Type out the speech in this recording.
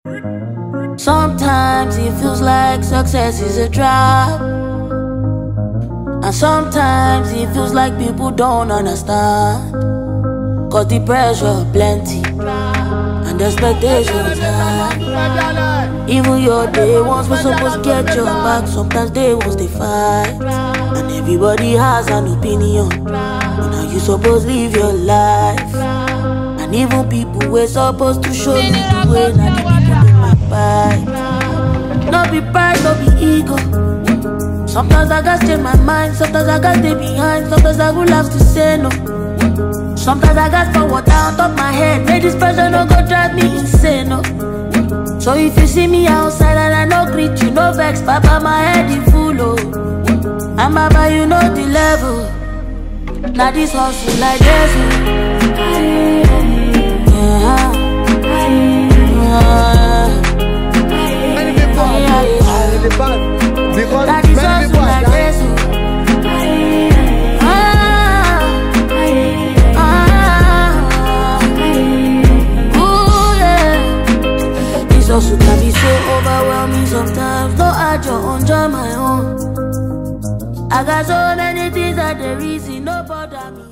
Sometimes it feels like success is a trap, and sometimes it feels like people don't understand. Cause the pressure plenty and the expectations high. Even your day ones were supposed to get your back, sometimes they won't they fight. And everybody has an opinion on how you supposed to live your life. And even people were supposed to show you the way, now the people in my bite. No be pride, no be ego. Sometimes I gotta change my mind, sometimes I gotta stay behind, sometimes I would have to say no. Sometimes I got forward down top my head, make this pressure no go drive me insane, no. So if you see me outside and I no greet you, no vex, papa, my head is full, oh. And baba, you know the level. Now this hustle like this, Many people are in the band because now this many people hustle are like dying. this. Also can be so overwhelming sometimes. No, I just enjoy my own. I got so many things that there is no bother me.